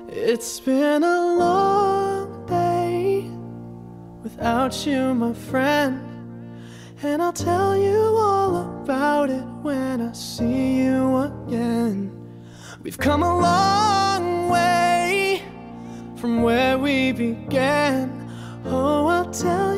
It's been a long day without you, my friend, and I'll tell you all about it when I see you again. We've come a long way from where we began. Oh, I'll tell